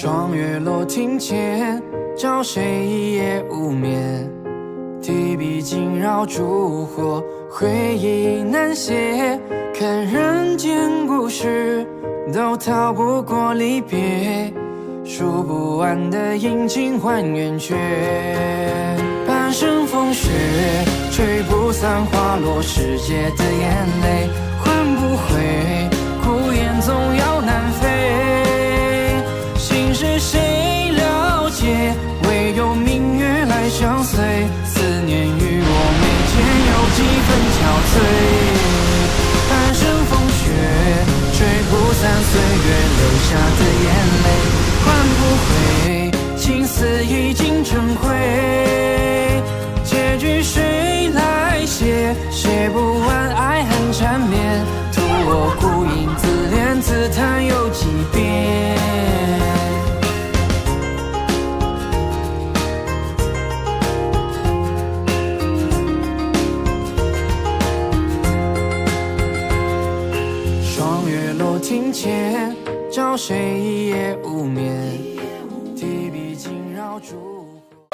霜月楼庭前，找谁一夜无眠？提笔惊扰烛火，回忆难写。看人间故事，都逃不过离别。数不完的阴晴换圆缺，半生风雪，吹不散花落世界的眼泪，换不回，孤雁总要南飞。心事谁了解？唯有明月来相随。思念与我眉间有几分憔悴。半生风雪，吹不散岁月留下的眼泪，换不回，情丝已经成灰。结局谁来写？写不完爱恨缠绵，图我孤影自怜自叹有几遍。霜月楼庭前，找谁一夜无眠？提笔惊扰烛火。